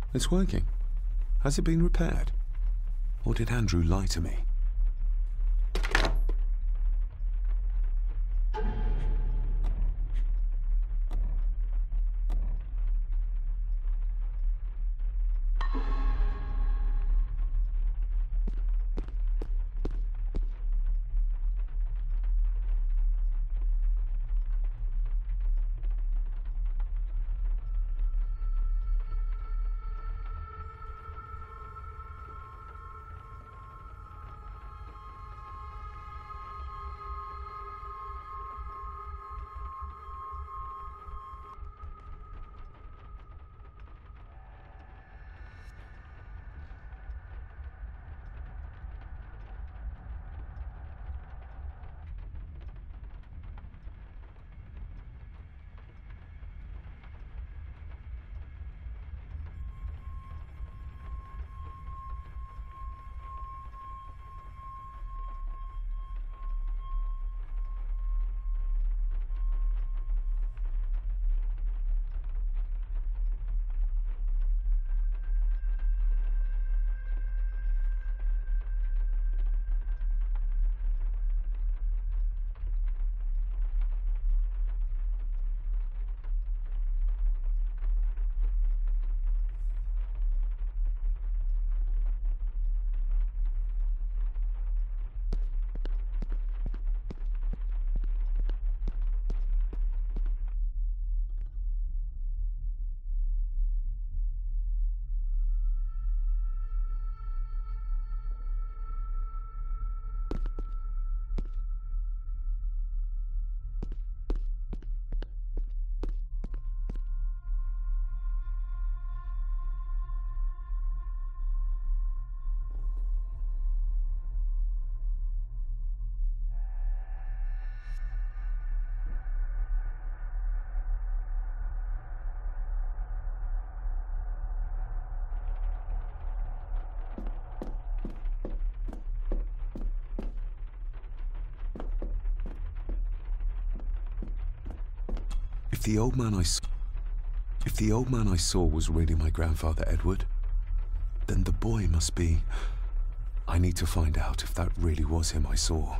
It's working. Has it been repaired? Or did Andrew lie to me? If the old man I saw was really my grandfather Edward, then the boy must be... I need to find out if that really was him I saw.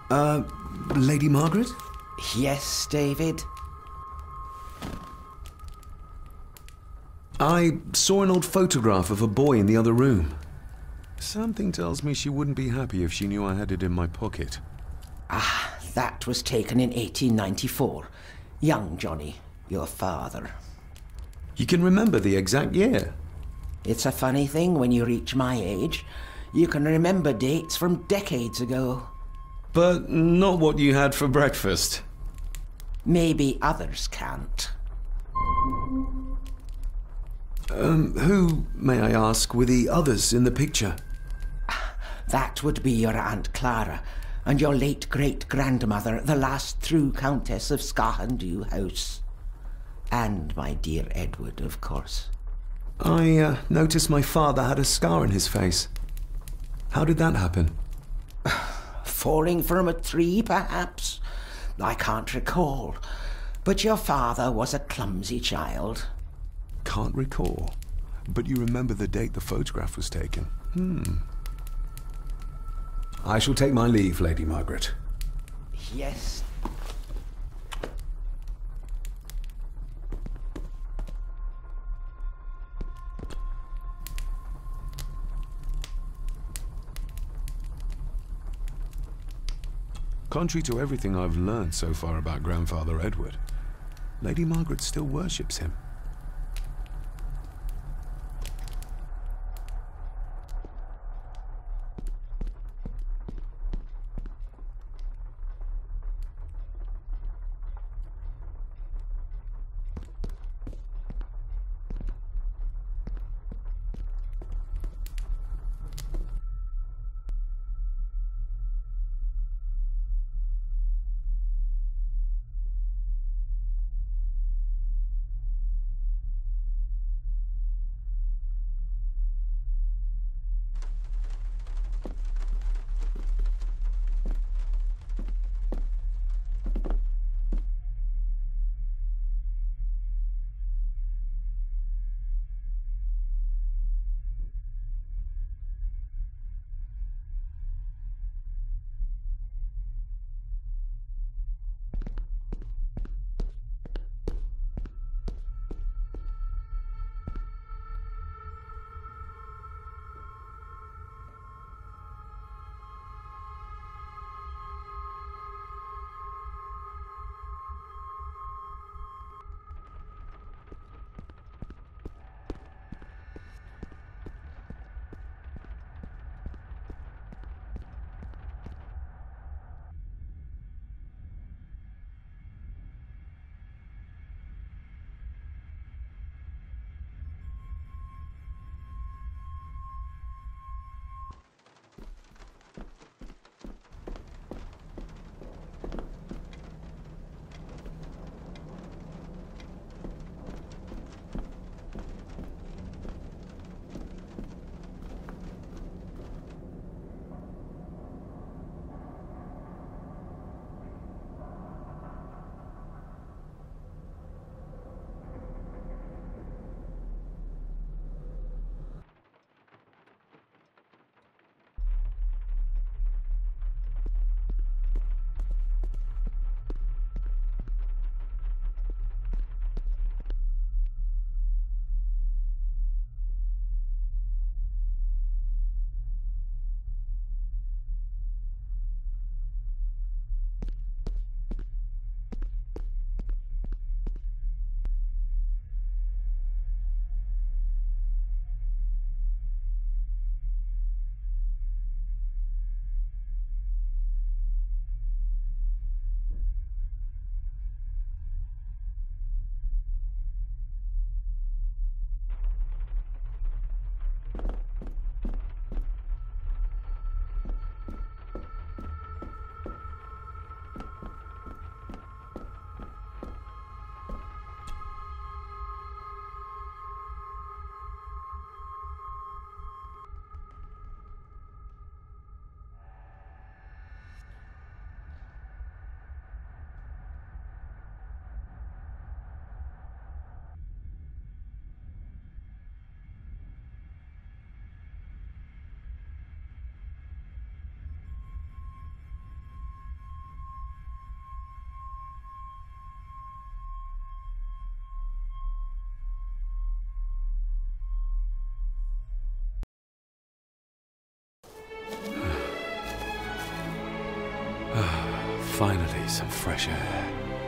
Lady Margaret? Yes, David? I saw an old photograph of a boy in the other room. Something tells me she wouldn't be happy if she knew I had it in my pocket. Ah, that was taken in 1894. Young Johnny, your father. You can remember the exact year? It's a funny thing when you reach my age. You can remember dates from decades ago. But not what you had for breakfast. Maybe others can't. Who, may I ask, were the others in the picture? That would be your Aunt Clara and your late great-grandmother, the last true Countess of Scahandew House. And my dear Edward, of course. I noticed my father had a scar on his face. How did that happen? Falling from a tree, perhaps? I can't recall. But your father was a clumsy child. Can't recall. But you remember the date the photograph was taken? I shall take my leave, Lady Margaret. Yes. Contrary to everything I've learned so far about Grandfather Edward, Lady Margaret still worships him. Finally, some fresh air.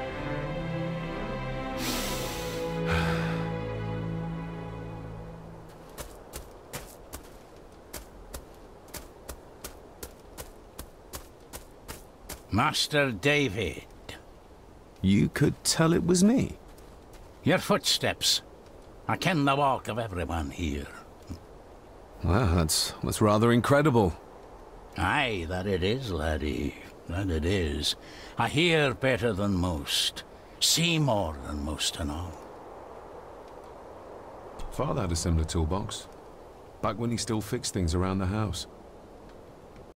Master David. You could tell it was me. Your footsteps. I ken the walk of everyone here. Well, that's rather incredible. Aye, that it is, laddie. That it is. I hear better than most. See more than most and all. Father had a similar toolbox. Back when he still fixed things around the house.